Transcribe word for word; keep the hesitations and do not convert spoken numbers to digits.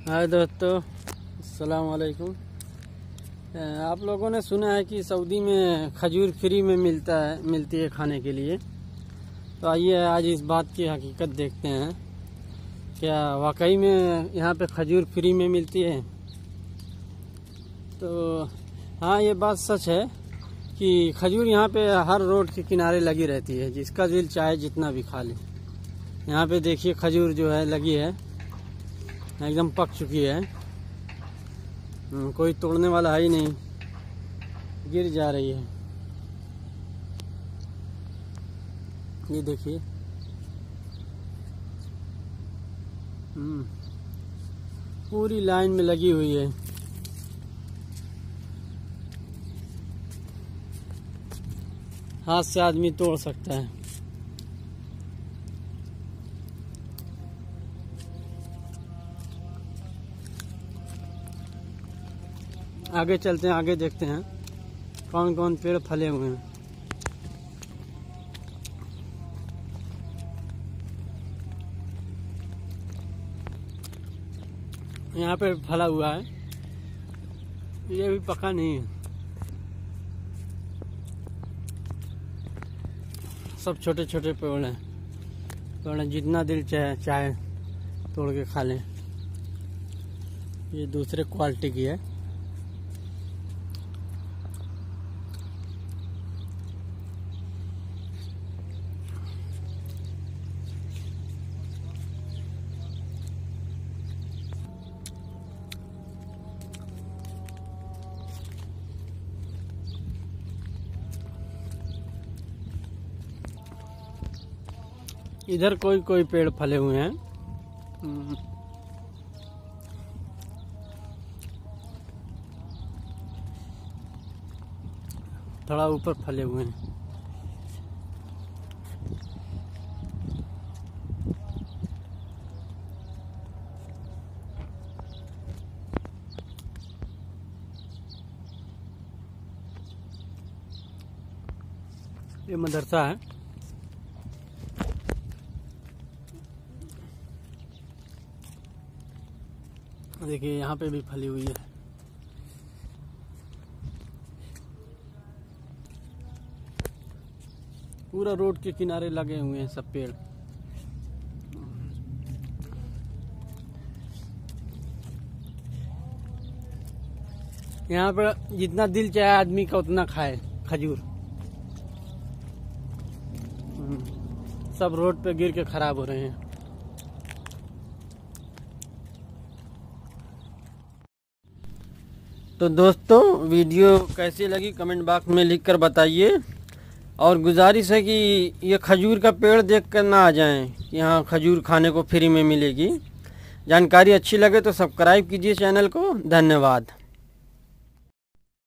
हाय दोस्तों, अस्सलाम वालेकुम। आप लोगों ने सुना है कि सऊदी में खजूर फ्री में मिलता है मिलती है खाने के लिए। तो आइए आज इस बात की हकीकत देखते हैं, क्या वाकई में यहाँ पे खजूर फ्री में मिलती है। तो हाँ, ये बात सच है कि खजूर यहाँ पे हर रोड के किनारे लगी रहती है, जिसका दिल चाहे जितना भी खा ले। यहाँ पे देखिए खजूर जो है लगी है, एकदम पक चुकी है, कोई तोड़ने वाला है ही नहीं, गिर जा रही है। ये देखिए, पूरी लाइन में लगी हुई है। हाथ से आदमी तोड़ सकता है। आगे चलते हैं, आगे देखते हैं कौन कौन पेड़ फले हुए हैं। यहाँ पे फला हुआ है, ये भी पका नहीं है, सब छोटे छोटे पेड़ हैं। पेड़ जितना दिल चाहे चाहे तोड़ के खा लें। ये दूसरे क्वालिटी की है। इधर कोई कोई पेड़ फले हुए हैं। थोड़ा ऊपर फले हुए हैं। ये मदरसा है। देखिए यहाँ पे भी फली हुई है। पूरा रोड के किनारे लगे हुए हैं सब पेड़। यहाँ पर जितना दिल चाहे आदमी का उतना खाए खजूर। सब रोड पे गिर के खराब हो रहे हैं। तो दोस्तों, वीडियो कैसी लगी कमेंट बॉक्स में लिखकर बताइए। और गुजारिश है कि ये खजूर का पेड़ देख कर ना आ जाएं, यहाँ खजूर खाने को फ्री में मिलेगी। जानकारी अच्छी लगे तो सब्सक्राइब कीजिए चैनल को। धन्यवाद।